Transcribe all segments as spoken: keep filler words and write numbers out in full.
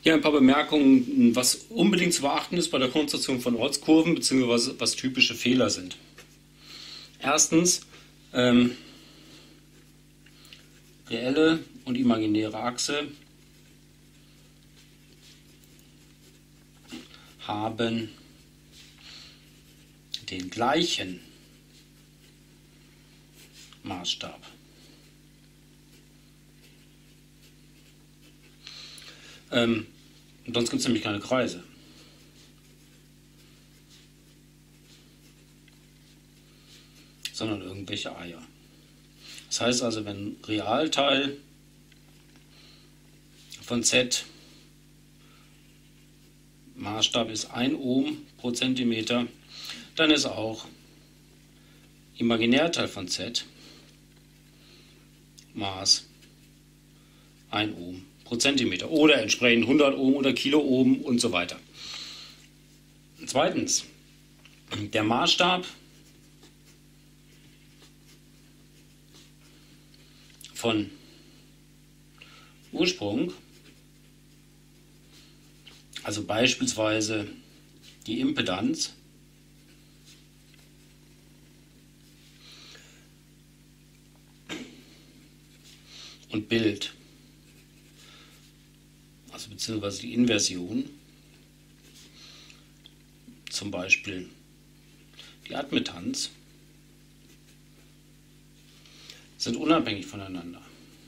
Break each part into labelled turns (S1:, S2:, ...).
S1: Hier ein paar Bemerkungen, was unbedingt zu beachten ist bei der Konstruktion von Ortskurven, beziehungsweise was typische Fehler sind. Erstens, ähm, reelle und imaginäre Achse haben den gleichen Maßstab. Ähm, sonst gibt es nämlich keine Kreise. Sondern irgendwelche Eier. Das heißt also, wenn Realteil von Z Maßstab ist ein Ohm pro Zentimeter, dann ist auch Imaginärteil von Z Maß ein Ohm pro Zentimeter oder entsprechend hundert Ohm oder Kilo Ohm und so weiter. Zweitens, der Maßstab von Ursprung, also beispielsweise die Impedanz, und Bild, also beziehungsweise die Inversion, zum Beispiel die Admittanz, sind unabhängig voneinander.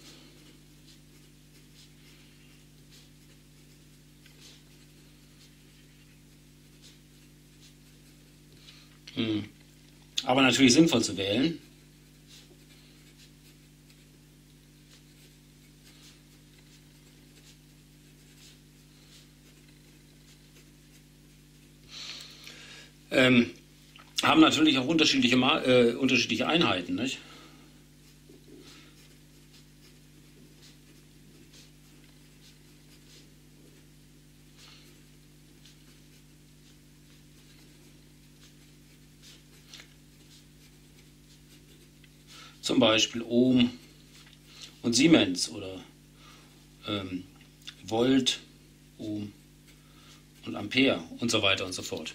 S1: Hm. Aber natürlich sinnvoll zu wählen. Ähm, haben natürlich auch unterschiedliche, äh, unterschiedliche Einheiten, nicht? Zum Beispiel Ohm und Siemens oder ähm, Volt, Ohm und Ampere und so weiter und so fort.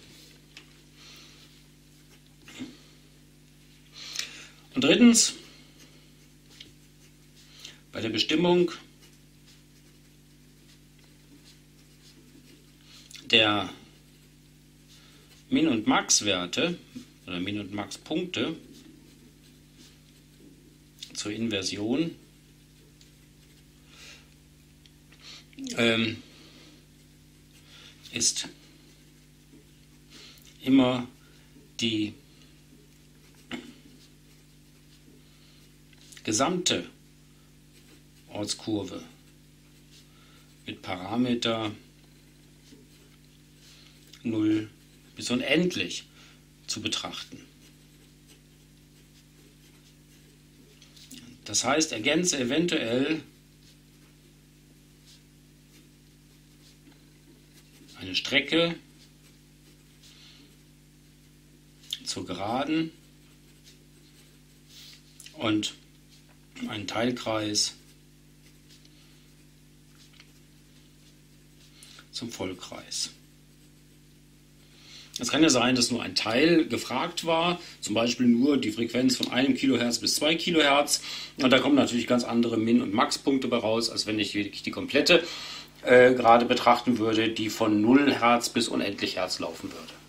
S1: Und drittens, bei der Bestimmung der Min- und Max-Werte oder Min- und Max-Punkte zur Inversion ähm, ist immer die gesamte Ortskurve mit Parameter null bis unendlich zu betrachten. Das heißt, ergänze eventuell eine Strecke zur Geraden und einen Teilkreis zum Vollkreis. Es kann ja sein, dass nur ein Teil gefragt war, zum Beispiel nur die Frequenz von einem Kilohertz bis zwei Kilohertz. Und da kommen natürlich ganz andere Min- und Max-Punkte bei raus, als wenn ich wirklich die komplette äh, Gerade betrachten würde, die von null Hertz bis unendlich Hertz laufen würde.